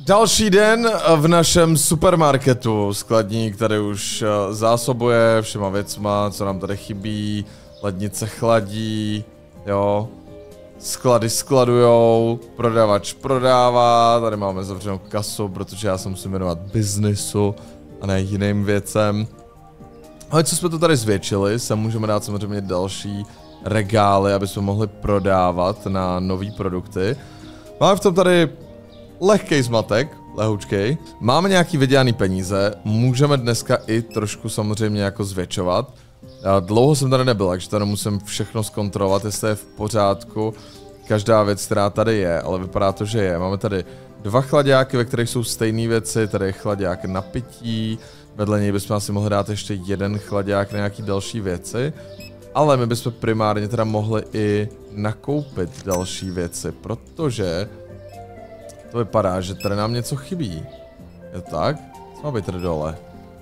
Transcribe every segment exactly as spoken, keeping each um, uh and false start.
Další den v našem supermarketu. Skladník tady už zásobuje všema věcma, co nám tady chybí. Lednice chladí, jo. Sklady skladujou, prodavač prodává. Tady máme zavřenou kasu, protože já se musím věnovat biznisu a ne jiným věcem. Ale co jsme to tady zvětšili, sem můžeme dát samozřejmě další regály, aby jsme mohli prodávat na nové produkty. Máme v tom tady lehkej zmatek, lehoučkej. Máme nějaký vydělaný peníze, můžeme dneska i trošku samozřejmě jako zvětšovat. Dlouho jsem tady nebyl, takže tady musím všechno zkontrolovat, jestli je v pořádku. Každá věc, která tady je, ale vypadá to, že je. Máme tady dva chladáky, ve kterých jsou stejné věci, tady je chladák na pití. Vedle něj bychom asi mohli dát ještě jeden chladák na nějaký další věci. Ale my bychom primárně teda mohli i nakoupit další věci, protože to vypadá, že tady nám něco chybí. Je to tak? Co má být tady dole?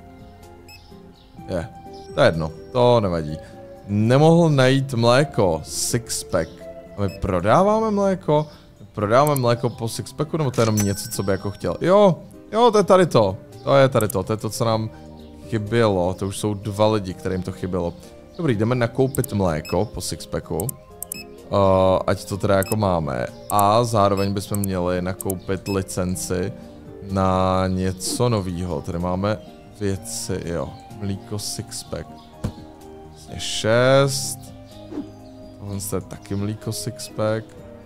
Je. To je jedno, to nevadí. Nemohl najít mléko, sixpack. A my prodáváme mléko? My prodáváme mléko po sixpacku, nebo to je jenom něco, co by jako chtěl? Jo, jo, to je tady to. To je tady to, to je to, co nám chybělo. To už jsou dva lidi, kterým to chybělo. Dobrý, jdeme nakoupit mléko po sixpacku. Uh, ať to teda jako máme. A zároveň bychom měli nakoupit licenci na něco novýho. Tady máme věci, jo. Mlíko sixpack. Vlastně šest. Tohle je taky mlíko sixpack.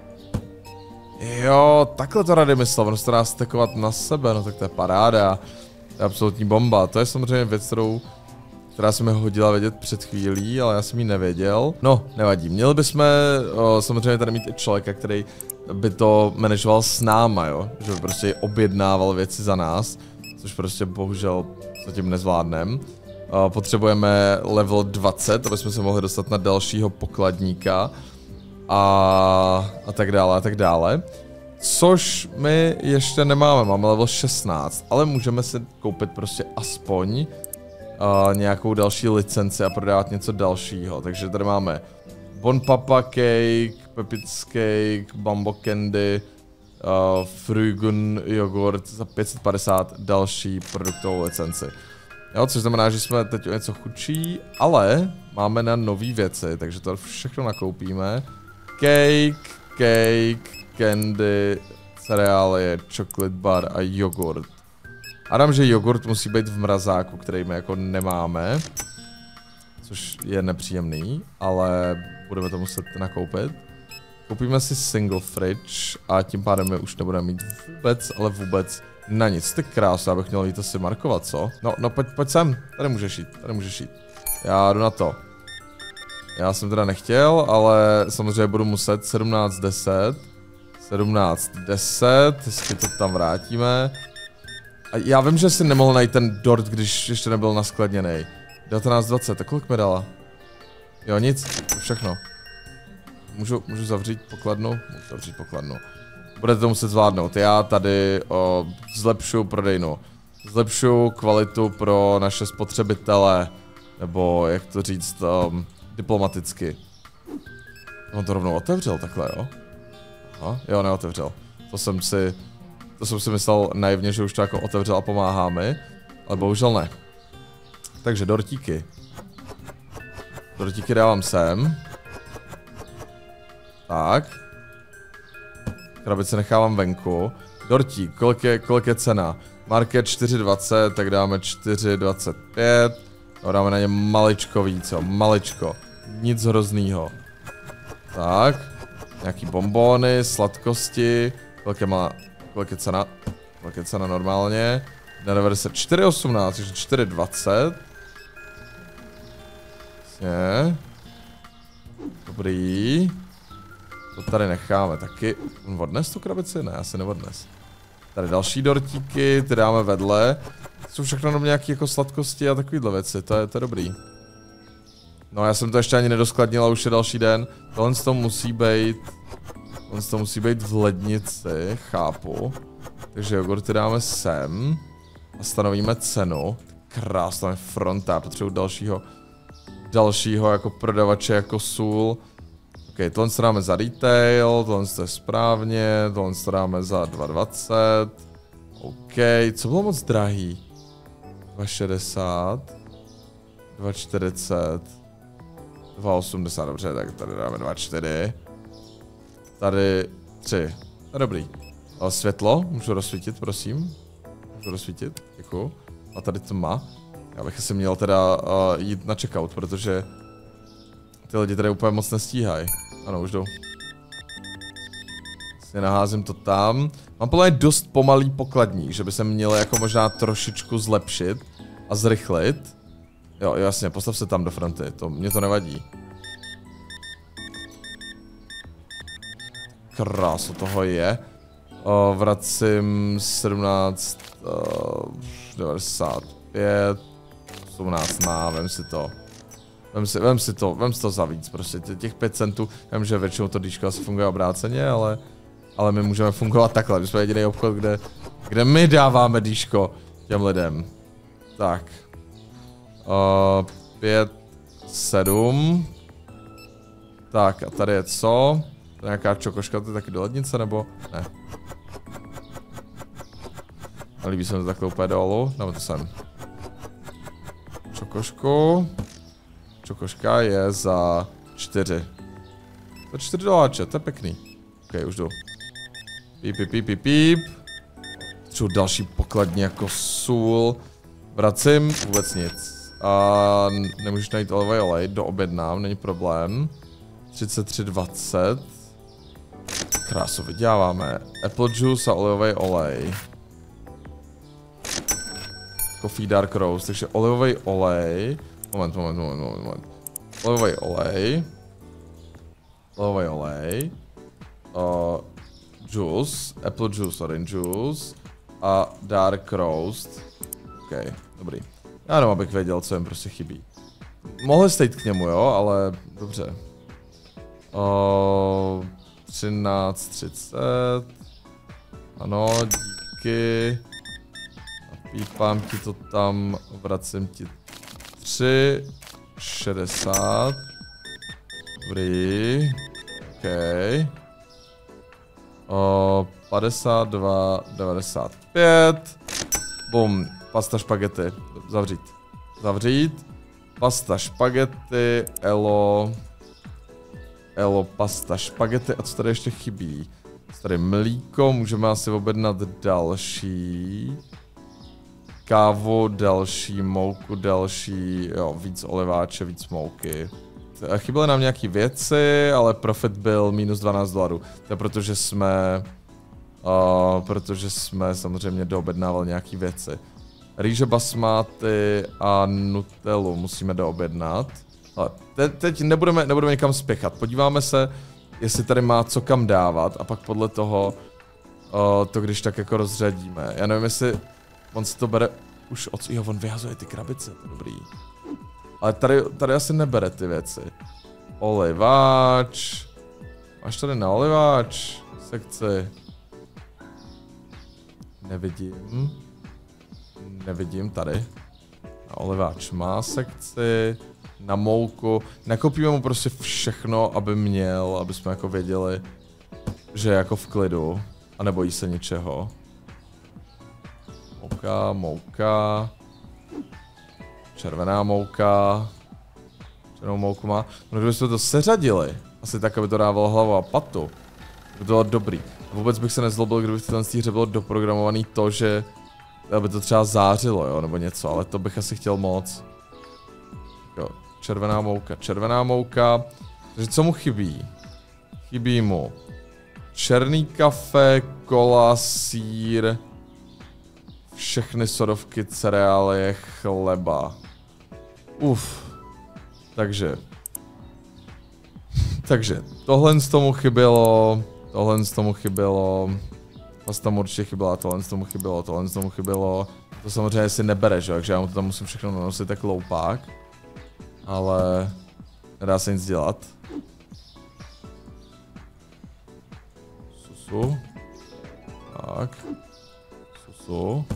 Jo, takhle to rady myslel, ono se to dá stekovat na sebe, no tak to je paráda. To je absolutní bomba, to je samozřejmě věc, kterou, která se mi hodila vědět před chvílí, ale já jsem ji nevěděl. No, nevadí, měli bychom o, samozřejmě tady mít i člověka, který by to manažoval s náma, jo. Že by prostě objednával věci za nás, což prostě bohužel zatím nezvládnem. O, potřebujeme level dvacet, aby jsme se mohli dostat na dalšího pokladníka. A, a tak dále, a tak dále. Což my ještě nemáme, máme level šestnáct, ale můžeme si koupit prostě aspoň uh, nějakou další licenci a prodávat něco dalšího. Takže tady máme Bon Papa Cake, Pepit's Cake, Bambo Candy, uh, Frugun Jogurt za pět set padesát další produktovou licenci. Jo, což znamená, že jsme teď o něco chudší, ale máme na nové věci, takže to všechno nakoupíme. Cake, cake, candy, cereálie, chocolate bar a jogurt. A dám, že jogurt musí být v mrazáku, který my jako nemáme. Což je nepříjemný, ale budeme to muset nakoupit. Koupíme si single fridge a tím pádem my už nebudeme mít vůbec, ale vůbec na nic. Ty krásu, já bych měl jít asi markovat, co? No, no pojď, pojď sem, tady můžeš jít, tady můžeš jít. Já jdu na to. Já jsem teda nechtěl, ale samozřejmě budu muset sedmnáct deset. sedmnáct deset, jestli to tam vrátíme. A já vím, že si nemohl najít ten dort, když ještě nebyl naskladněný. devatenáct dvacet, tak kolik mi dala? Jo, nic, všechno. Můžu, můžu zavřít pokladnu? Můžu zavřít pokladnu. Budete to muset zvládnout. Já tady o, zlepšuju prodejnu. Zlepšuju kvalitu pro naše spotřebitele. Nebo jak to říct, um, diplomaticky. On to rovnou otevřel takhle, jo? Aha, jo, neotevřel. To jsem si, to jsem si myslel naivně, že už to jako otevřel a pomáhá mi. Ale bohužel ne. Takže dortíky. Dortíky dávám sem. Tak. Krabice nechávám venku. Dortík, kolik je, kolik je cena? Market čtyři dvacet, tak dáme čtyři dvacet pět. A dáme na ně maličko víc, jo, maličko. Nic hroznýho. Tak. Nějaký bonbony, sladkosti. Kolik je, má, kolik je cena? Kolik je cena normálně? devadesát čtyři osmnáct, takže čtyři dvacet. Jasně. Dobrý. To tady necháme taky. Odnes tu krabici? Ne, asi neodnes. Tady další dortíky, ty dáme vedle. Jsou všechno jenom nějaké jako sladkosti a takovýhle věci, to je, to je dobrý. No já jsem to ještě ani nedoskladnil a už je další den. Tohle to musí být... Tohle to musí být v lednici, chápu. Takže jogurty dáme sem. A stanovíme cenu. Krásná je fronta, potřebuji dalšího... Dalšího jako prodavače jako sůl. Ok, tohle to dáme za retail, tohle to je správně, tohle to dáme za dva dvacet. OK, co bylo moc drahý? dva šedesát. dva čtyřicet. dva osmdesát, dobře, tak tady dáme dva čtyři. Tady tři. To je dobrý. A světlo, můžu rozsvítit, prosím. Můžu rozsvítit, děkuju. A tady tma. Já bych asi měl teda uh, jít na checkout, protože ty lidi tady úplně moc nestíhají. Ano, už jdou. Vlastně naházím to tam. Mám podle mě dost pomalý pokladník, že by se měl jako možná trošičku zlepšit a zrychlit. Jo, jasně, postav se tam do fronty, to, mě to nevadí. Krásu toho je. O, vracím sedmnáct, devadesát pět, osmnáct má, vem si to. Vem si, vem si to, vem si to za víc, prostě těch pět centů, vím, že většinou to dýško asi funguje obráceně, ale, ale my můžeme fungovat takhle, my jsme jediný obchod, kde, kde my dáváme dýško těm lidem. Tak. Uh, pět, sedm. Tak a tady je co? To je nějaká čokoška, to je taky do lednice, nebo? Ne. Nelíbí se mi to takhle úplně dolů, dáme to sem. Čokošku. Čokoška je za čtyři. Za čtyři doláče, to je pěkný. Ok, už jdu. Píp, píp, píp, píp, píp. Třeba další pokladní jako sůl. Vracím, vůbec nic. A nemůžeš najít olivový olej, doobjednám, není problém. třicet tři dvacet. Krásu, vyděláváme. Apple juice a olivový olej. Coffee dark roast, takže olivový olej. Moment, moment, moment, moment, moment. Olivový olej. Olivový olej. Uh, juice, apple juice, orange juice. A dark roast. OK, dobrý. Já jenom abych věděl, co jim prostě chybí. Mohli jste jít k němu, jo, ale dobře. Uh, třináct třicet. Ano, díky. Pípám ti to tam, vracím ti tři šedesát. Dobrý. OK. O, padesát dva devadesát pět. Bum, pasta špagety. Zavřít. Zavřít. Pasta špagety, elo. Elo, pasta špagety. A co tady ještě chybí? Tady mlíko, můžeme asi objednat další. Kávu, další, mouku, další, jo, víc oliváče, víc mouky. Chyběly nám nějaký věci, ale profit byl minus dvanáct dolarů. To je protože jsme, uh, protože jsme samozřejmě doobjednávali nějaký věci. Rýže basmáty a nutellu musíme doobjednat. Ale te teď nebudeme, nebudeme někam spěchat, podíváme se, jestli tady má co kam dávat a pak podle toho uh, to když tak jako rozřadíme. Já nevím, jestli on si to bere už od... Jo, on vyhazuje ty krabice, to dobrý. Ale tady, tady asi nebere ty věci. Oliváč. Máš tady na oliváč sekci? Nevidím. Nevidím tady. Na oliváč má sekci. Na mouku. Nakopíme mu prostě všechno, aby měl, aby jsme jako věděli, že je jako v klidu. A nebojí se ničeho. Mouka, mouka. Červená mouka. Červenou mouku má. No kdybychom to seřadili, asi tak, aby to dávalo hlavu a patu, by to bylo dobrý. A vůbec bych se nezlobil, kdyby v téhle hře bylo doprogramovaný to, že aby to třeba zářilo, jo, nebo něco, ale to bych asi chtěl moc. Jo, červená mouka, červená mouka. Takže co mu chybí? Chybí mu černý kafe, kola, sýr, všechny sodovky, cereálie, chleba. Uf. Takže. Takže, tohle z tomu chybělo, tohle z tomu chybělo, pasta mu určitě chyběla, tohle z tomu chybělo, tohle z tomu chybělo. To samozřejmě si nebere, že? Takže já mu to tam musím všechno nanosit tak loupák. Ale nedá se nic dělat. Susu. Tak. Susu.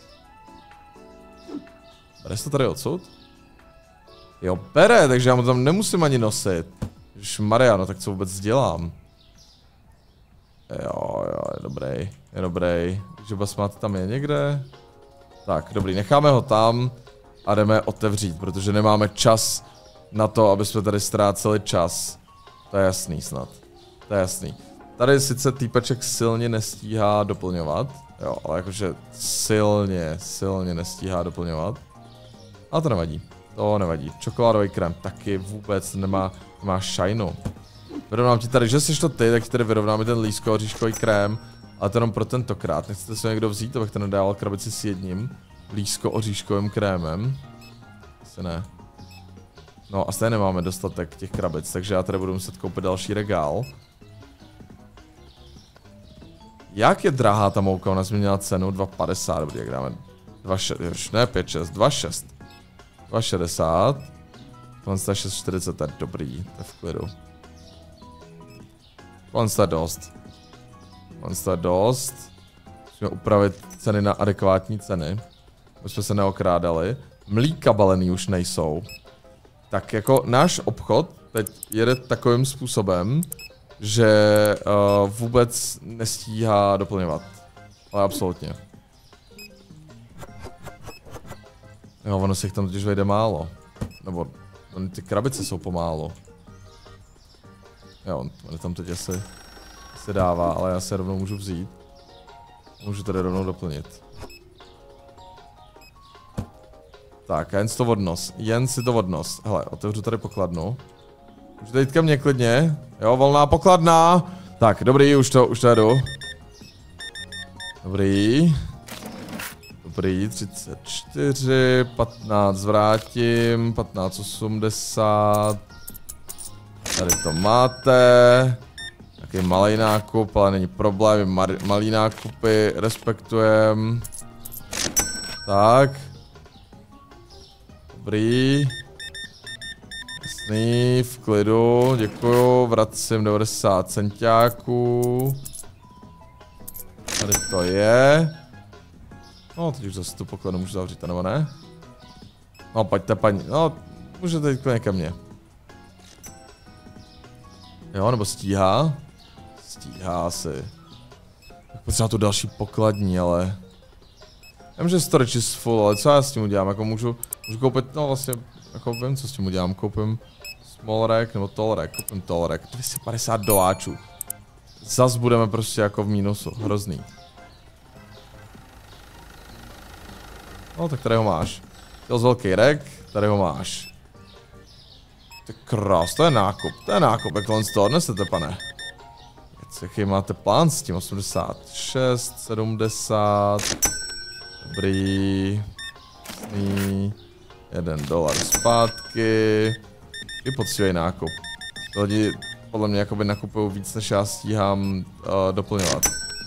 Bere se to tady odsud? Jo, bere, takže já mu to tam nemusím ani nosit. Ježišmarja, no tak co vůbec dělám? Jo, jo, je dobrý, je dobrý. Takže basmát tam je někde. Tak, dobrý, necháme ho tam a jdeme otevřít, protože nemáme čas na to, aby jsme tady ztráceli čas. To je jasný snad. To je jasný. Tady sice týpeček silně nestíhá doplňovat, jo, ale jakože silně, silně nestíhá doplňovat. A to nevadí, to nevadí. Čokoládový krém taky vůbec nemá, nemá šajnu. Vyrovnám ti tady, že jsi to ty, tak ti tady vyrovnáme ten lísko-oříškový krém. Ale to jenom pro tentokrát. Nechcete se někdo vzít, abych to nedával krabici s jedním lísko-oříškovým krémem? Asi ne. No a stejně nemáme dostatek těch krabic, takže já tady budu muset koupit další regál. Jak je drahá ta mouka? Ona změnila cenu dva padesát, dobrý, jak dáme dva šest, ne pět šest, dva šest. dva šedesát. Konsta šest čtyřicet, to je dobrý, to je v klidu. Konsta dost. Konsta dost. Musíme upravit ceny na adekvátní ceny. Aby jsme se neokrádali. Mlíka balený už nejsou. Tak jako náš obchod teď jede takovým způsobem, že uh, vůbec nestíhá doplňovat. Ale absolutně. Jo, ono se jich tam totiž vejde málo. Nebo ty krabice jsou pomálu. Jo, on tam teď asi se dává, ale já se rovnou můžu vzít. Můžu tady rovnou doplnit. Tak, a jen si to odnos. Jen si to odnos. Hele, otevřu tady pokladnu. Můžete jít ke mně klidně. Jo, volná pokladna. Tak, dobrý, už to, už to jedu. Dobrý. Dobrý, třicet čtyři, patnáct vrátím, patnáct osmdesát. Tady to máte. Taký malý nákup, ale není problém, malý nákupy, respektujem. Tak. Dobrý. Jasný, v klidu, děkuju, vracím devadesát centiáků. Tady to je. No, teď už zase tu pokladnu můžu zavřít, nebo ne? No, pojďte paní, no, můžete jít ke mně. Jo, nebo stíhá? Stíhá si. Tak potřeba tu další pokladní, ale... Já vím, že storage is full, ale co já s tím udělám? Jako můžu, můžu koupit, no vlastně, jako vím, co s tím udělám. Koupím small rack nebo tall rack, koupím tall rack. dvě stě padesát doláčů. Zas budeme prostě jako v mínusu, hrozný. No, tak tady ho máš. Chtěl z velký rack, tady ho máš. Ty krás, to je nákup, to je nákup, jak z toho odnesete, pane. Jaký máte plán s tím? osmdesát šest, sedmdesát. Dobrý. Jasný. Jeden dolar zpátky. Je poctivý nákup. Lidi podle mě jakoby nakupují víc, než já stíhám uh, doplňovat.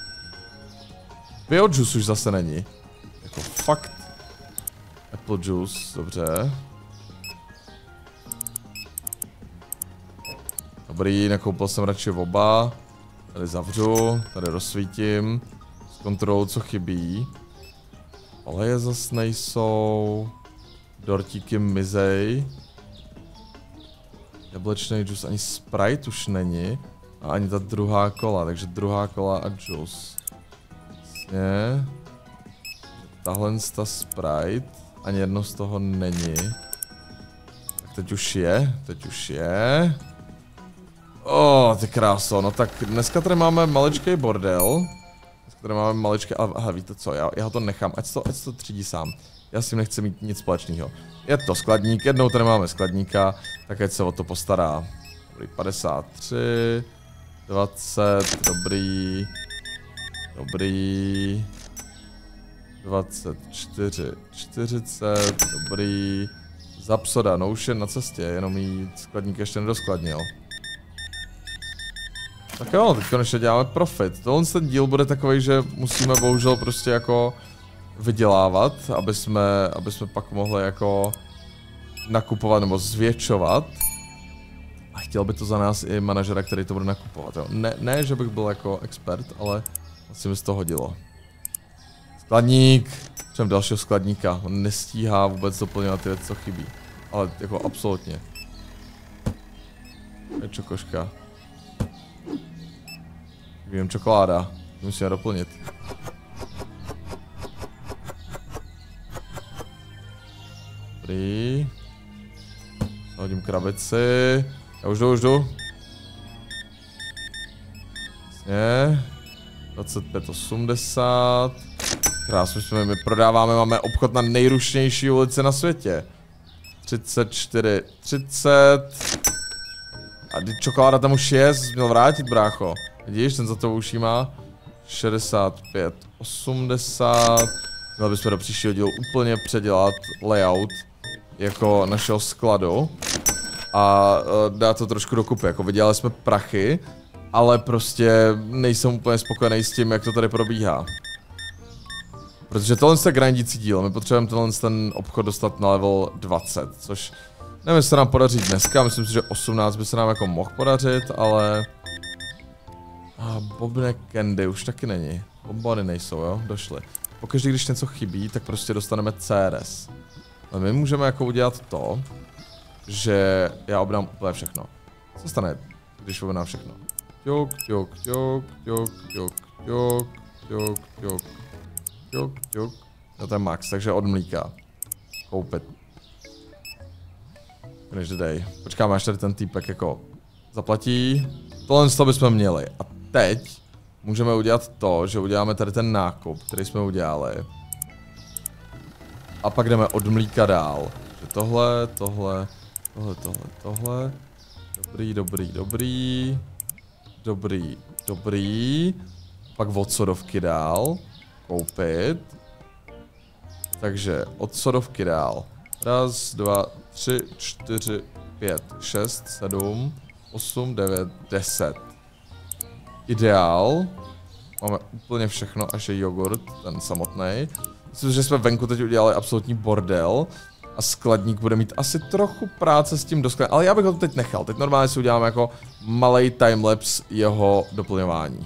Bio juice už zase není. Jako fakt. Apple juice, dobře. Dobrý, nakoupil jsem radši oba. Tady zavřu, tady rozsvítím. Zkontroluji, co chybí. Oleje zase nejsou. Dortíky mizej. Jablečný juice, ani Sprite už není. A ani ta druhá kola, takže druhá kola a juice. Jasně. Tahle ta Sprite. Ani jedno z toho není. Tak teď už je, teď už je. O, oh, ty kráso, no tak dneska tady máme maličký bordel. Dneska tady máme maličký, ale aha, víte co, já, já ho to nechám, ať to, ať to třídí sám. Já s tím nechci mít nic společného. Je to skladník, jednou tady máme skladníka, tak ať se o to postará. Dobrý, padesát tři, dvacet, dobrý, dobrý, dvacet čtyři, čtyřicet, dobrý, Zapsoda, no už je na cestě, jenom jí skladník ještě nedoskladnil. Tak jo, teď konečně děláme profit. Tohle ten díl bude takový, že musíme bohužel prostě jako vydělávat, aby jsme, aby jsme pak mohli jako nakupovat nebo zvětšovat. A chtěl by to za nás i manažera, který to bude nakupovat. Jo. Ne, ne, že bych byl jako expert, ale asi mi z toho hodilo. Skladník. Třeba dalšího skladníka. On nestíhá vůbec doplňovat ty věci, co chybí. Ale jako absolutně. Je čokoška. Vím, čokoláda. Musíme doplnit. Dobrý. Hodím krabici. Já už jdu, už jdu. Jasně. dvacet pět osmdesát. Krásně, my prodáváme, máme obchod na nejrušnější ulici na světě. třicet čtyři třicet. A ty čokoláda tam už je, jsi měl vrátit, brácho. Vidíš, ten za to uší má šedesát pět osmdesát. Měli bychom do příštího dílu úplně předělat layout jako našeho skladu. A dát to trošku dokupy, jako vydělali jsme prachy, ale prostě nejsem úplně spokojený s tím, jak to tady probíhá. Protože tohle je grindící díl, my potřebujeme tenhle ten obchod dostat na level dvacet, což nevím, jestli se nám podaří dneska, myslím si, že osmnáct by se nám jako mohl podařit, ale... A bobne candy už taky není, bombony nejsou, jo, došly. Pokaždé, když něco chybí, tak prostě dostaneme C R S. A my můžeme jako udělat to, že já obdám úplně všechno. Co stane, když obdám všechno? Ťuk, ťuk, ťuk, ťuk, ťuk, ťuk, ťuk, ťuk. Ťuk, ťuk. No to je max, takže od mlíka. Koupit. Než dej. Počkáme, až tady ten týpek jako zaplatí. Tohle z toho bychom měli. A teď můžeme udělat to, že uděláme tady ten nákup, který jsme udělali. A pak jdeme od mlíka dál. Že tohle, tohle, tohle, tohle, tohle. Dobrý, dobrý, dobrý. Dobrý, dobrý. Pak od sodovky dál. Koupit. Takže od sodovky dál. Raz, dva, tři, čtyři, pět, šest, sedm, osm, devět, deset. Ideál. Máme úplně všechno, až je jogurt, ten samotný. Myslím, že jsme venku teď udělali absolutní bordel. A skladník bude mít asi trochu práce s tím doskladem, ale já bych ho teď nechal. Teď normálně si uděláme jako malej timelapse jeho doplňování.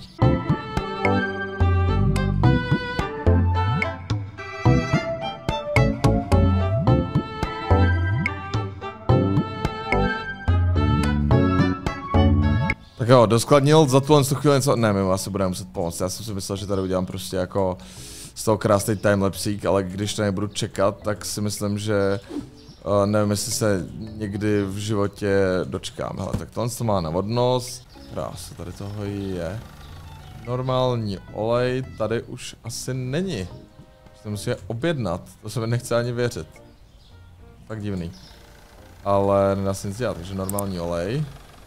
Tak jo, doskladnil za tuhle chvíli něco, ne, my mu asi budeme muset pomoct, já jsem si myslel, že tady udělám prostě jako z toho krásný timelapsík, ale když to nebudu čekat, tak si myslím, že uh, nevím, jestli se někdy v životě dočkám. Hele, tak tohle to má na vodnost, krása, tady toho je. Normální olej tady už asi není. To musíme objednat, to se mi nechce ani věřit. Tak divný. Ale nedá se nic dělat, takže normální olej.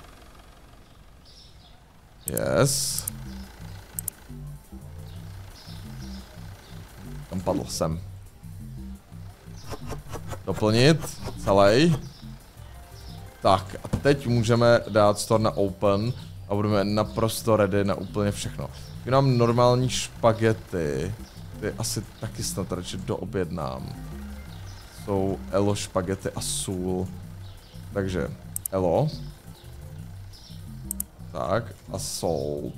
Yes. Tam padl sem. Doplnit celý. Tak a teď můžeme dát store na open a budeme naprosto ready na úplně všechno. Když nám normální špagety, ty asi taky snad radši doobjednám. Jsou elo špagety a sůl. Takže elo. Tak a sol.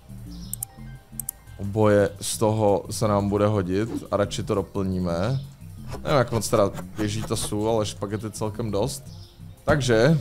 Oboje z toho se nám bude hodit a radši to doplníme. Nevím, jak moc teda běží ta sůl, ale špagety celkem dost. Takže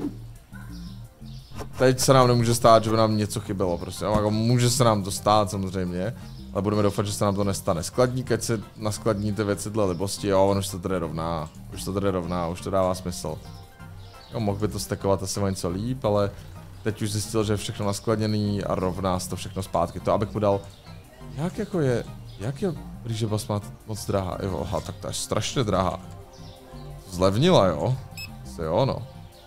teď se nám nemůže stát, že by nám něco chybělo prostě. No, jako může se nám to stát samozřejmě, ale budeme doufat, že se nám to nestane. Skladník, ať se naskladní ty věci dle libosti, jo, on už to tady rovná. Už to tady rovná, už to dává smysl. Jo, mohl by to stekovat asi o něco líp, ale teď už zjistil, že je všechno naskladněný a rovná se to všechno zpátky. To abych mu dal, jak jako je, jak je rýže basmati moc drahá, jo, aha, tak to je strašně drahá. Zlevnila, jo? Asi jo, no.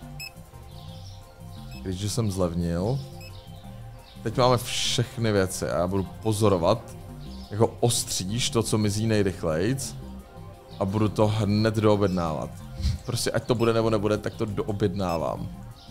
Když jsem zlevnil. Teď máme všechny věci a já budu pozorovat, jako ostříž to, co mizí nejrychlejc. A budu to hned doobjednávat. Prostě ať to bude nebo nebude, tak to doobjednávám.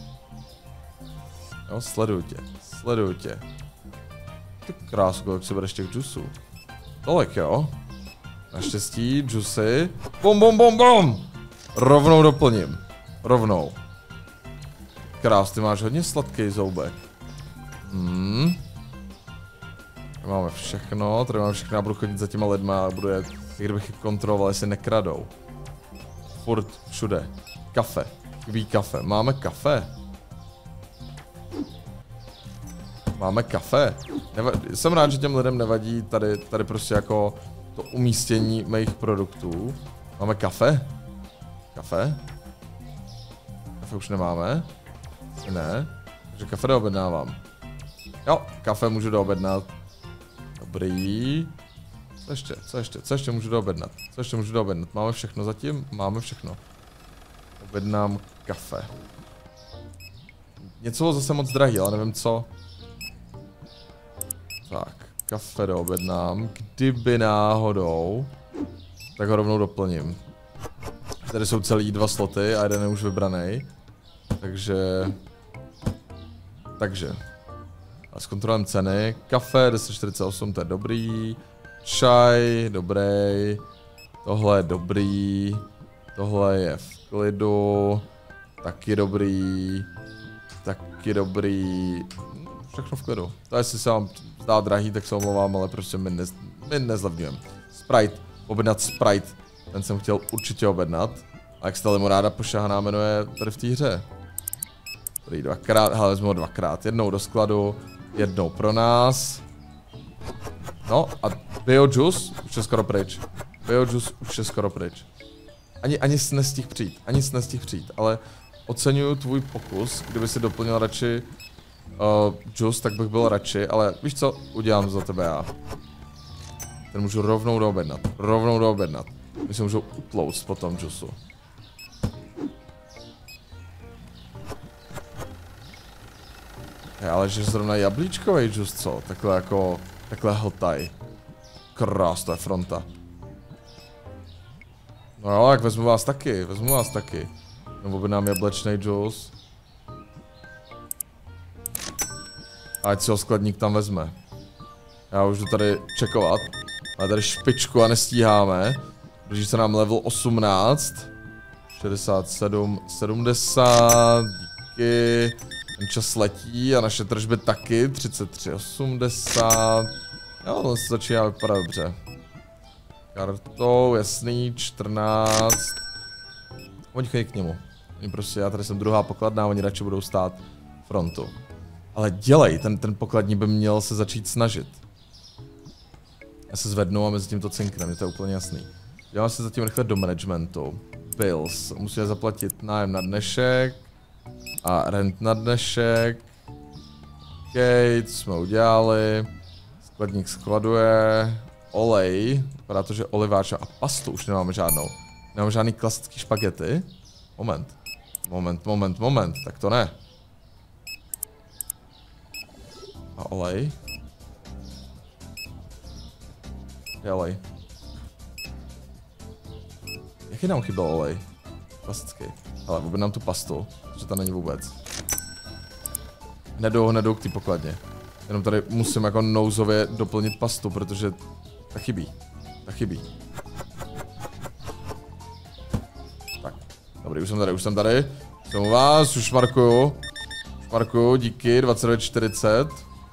Jo, sleduju tě, sleduju tě. Ty krásku, kolik si bereš těch džusů. Tolik, jo. Naštěstí, džusy. Bum, bum, bum, bum! Rovnou doplním. Rovnou. Krás, ty máš hodně sladký zoubek. Hmm. Tady máme všechno, tady máme všechno, já budu chodit za těma lidma a budu je, jak kdybych je kontroloval, jestli nekradou. Furt, všude. Kafe. Chybí kafe. Máme kafe? Máme kafe. Nevadí. Jsem rád, že těm lidem nevadí tady, tady prostě jako to umístění mých produktů. Máme kafe? Kafe? Kafe už nemáme? Ne. Takže kafe doobjednávám. Jo, kafe můžu doobjednat. Dobrý. Co ještě, co ještě, co ještě můžu doobjednat? Co ještě můžu doobjednat? Máme všechno zatím? Máme všechno. Objednám kafe. Něco bylo zase moc drahý, ale nevím co. Tak, kafe doobjednám. Kdyby náhodou, tak ho rovnou doplním. Tady jsou celý dva sloty a jeden je už vybraný. Takže... Takže... A s kontrolem ceny. Kafe deset čtyřicet osm, to je dobrý. Čaj, dobrý. Tohle je dobrý. Tohle je v klidu. Taky dobrý. Taky dobrý. Všechno v klidu. To jestli se vám zdá drahý, tak se omlouvám, ale prostě my, nez, my nezlevňujeme. Sprite. Objednat Sprite. Ten jsem chtěl určitě objednat. A jak se ta limonáda pošahaná jmenuje tady v té hře. Dobrý, dvakrát, hele, vezmu ho dvakrát. Jednou do skladu, jednou pro nás. No a biojuice už je skoro pryč. Biojuice už je skoro pryč. Ani, ani jsi nestihl přijít, ani jsi nestihl přijít, ale oceňuju tvůj pokus, kdyby si doplnil radši uh, juice, tak bych byl radši, ale víš co, udělám za tebe já. Ten můžu rovnou doobjednat, rovnou doobjednat. My se můžou utlouct po tom juiceu. Je, ale že zrovna jablíčkový džus, co? Takhle jako, takhle hltaj. Krás, to je fronta. No jo, jak vezmu vás taky, vezmu vás taky. Nebo by nám jablečný džus. Ať si ho skladník tam vezme. Já už jdu tady čekovat. Ale tady špičku a nestíháme. Drží se nám level osmnáct. šedesát sedm, sedmdesát. Díky. Ten čas letí a naše tržby taky. třicet tři, osmdesát. Jo, to se začíná vypadat dobře. Kartou, jasný, čtrnáct. Oni chodí k němu. Oni prostě, já tady jsem druhá pokladná, oni radši budou stát frontu. Ale dělej, ten, ten pokladní by měl se začít snažit. Já se zvednu a mezi tím to cinkne, mě to je úplně jasný. Dělám se zatím rychle do managementu. Bills, musíme zaplatit nájem na dnešek. A rent na dnešek. OK, to jsme udělali. Skladník skladuje. Olej. Vypadá to, že oliváč a pastu už nemáme žádnou. Nemáme žádný klasický špagety. Moment. Moment, moment, moment. Tak to ne. A olej. Je olej. Jaký nám chyběl olej? Klasický. Ale objednám tu pastu, že to není vůbec. Hned hned k té pokladně. Jenom tady musím jako nouzově doplnit pastu, protože ta chybí. Ta chybí. Tak, dobrý, už jsem tady, už jsem tady. Jsem u vás, už markuju. Už markuju, díky, dvacet devět čtyřicet.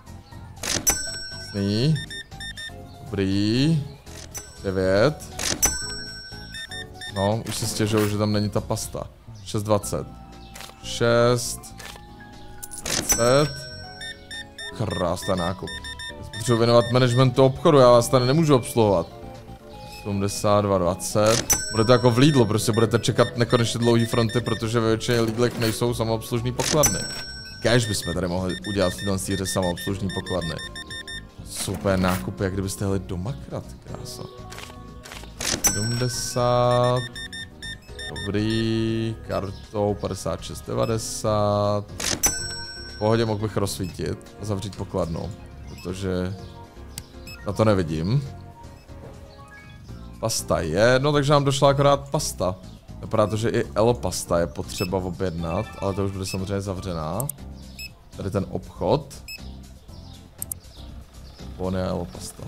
Jasný. Dobrý. devět. No, už se stěžuju, že tam není ta pasta. šest dvacet. šest dvacet. Krásný nákup. Potřebuji věnovat managementu obchodu, já vás tady nemůžu obsluhovat. sedmdesát dva dvacet. Bude to jako v Lidlu, prostě budete čekat nekonečně dlouhý fronty, protože ve většině Lidlech nejsou samoobslužní pokladny. Kéž bychom tady mohli udělat v této hře samoobslužní pokladny. Super nákupy, jak kdybyste jeli do Makrat, krása. sedmdesát. Dobrý, kartou padesát šest devadesát. V pohodě mohl bych rozsvítit a zavřít pokladnu, protože na to nevidím. Pasta je, no takže nám došla akorát pasta. Vypadá to, že i Elo pasta je potřeba objednat, ale to už bude samozřejmě zavřená. Tady ten obchod. On je Elo pasta.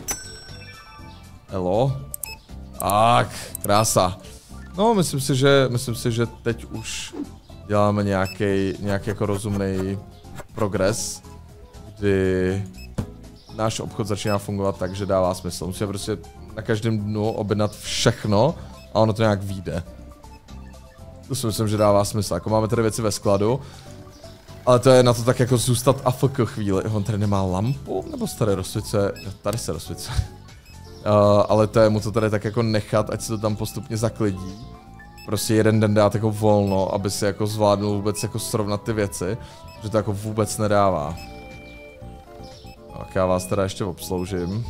Elo. Tak, krása. No, myslím si, že, myslím si, že teď už děláme nějaký, nějaký jako rozumný progres, kdy náš obchod začíná fungovat tak, že dává smysl. Musíme prostě na každém dnu objednat všechno a ono to nějak vyjde. To si myslím, že dává smysl. Jako máme tady věci ve skladu, ale to je na to tak jako zůstat a fk chvíli. On tady nemá lampu, nebo se tady rozsvícuje? Tady se rozsvícuje. Uh, ale to je mu to tady tak jako nechat, ať se to tam postupně zaklidí. prostě jeden den dát jako volno, aby si jako zvládnul vůbec jako srovnat ty věci, že to jako vůbec nedává. Tak já vás teda ještě obsloužím.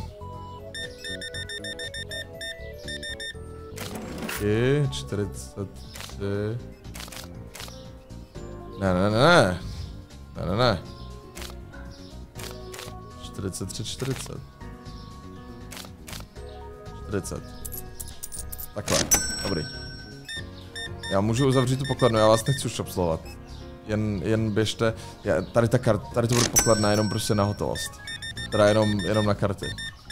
I čtyřicet tři. Ne, ne, ne. Ne, ne, ne. čtyřicet tři, čtyřicet. čtyřicet. Takhle, dobrý. Já můžu uzavřít tu pokladnu, já vás nechci už obsluhovat. Jen, jen běžte, já, tady ta karta, tady to bude pokladna jenom prostě na hotovost. Teda jenom, jenom na karty.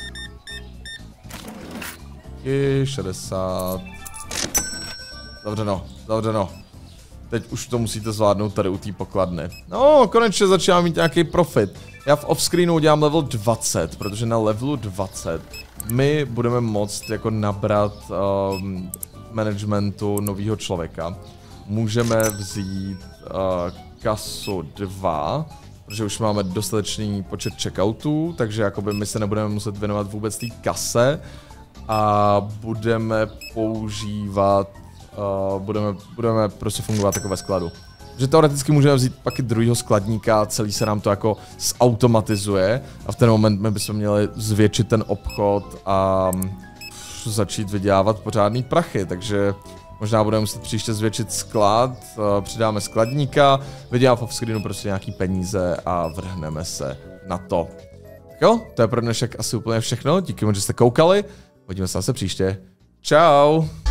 I šedesát. Zavřeno, zavřeno. Teď už to musíte zvládnout tady u té pokladny. No, konečně začínám mít nějaký profit. Já v offscreenu udělám level dvacet, protože na levelu dvacet my budeme moct jako nabrat um, managementu nového člověka. Můžeme vzít uh, kasu dva, protože už máme dostatečný počet checkoutů, takže jakoby my se nebudeme muset věnovat vůbec té kase a budeme používat, uh, budeme, budeme prostě fungovat jako ve skladu. Že teoreticky můžeme vzít pak i druhýho skladníka, celý se nám to jako zautomatizuje a v ten moment my bychom měli zvětšit ten obchod a začít vydělávat pořádný prachy, takže možná budeme muset příště zvětšit sklad, přidáme skladníka, vyděláme v offscreenu prostě nějaký peníze a vrhneme se na to. Tak jo, to je pro dnešek asi úplně všechno, díky moc, že jste koukali, uvidíme se zase příště. Čau!